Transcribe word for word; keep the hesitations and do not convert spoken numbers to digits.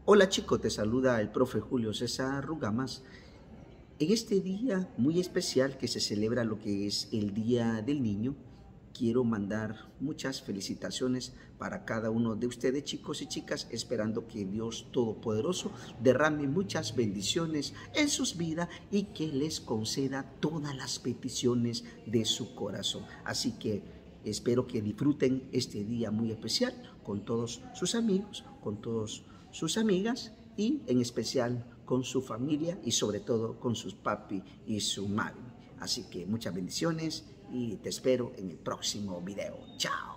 Hola chico, te saluda el profe Julio César Rugamas. En este día muy especial que se celebra lo que es el Día del Niño, quiero mandar muchas felicitaciones para cada uno de ustedes, chicos y chicas, esperando que Dios Todopoderoso derrame muchas bendiciones en sus vidas y que les conceda todas las peticiones de su corazón. Así que espero que disfruten este día muy especial con todos sus amigos, con todos sus amigas y en especial con su familia y sobre todo con sus papi y su mami. Así que muchas bendiciones y te espero en el próximo video. Chao.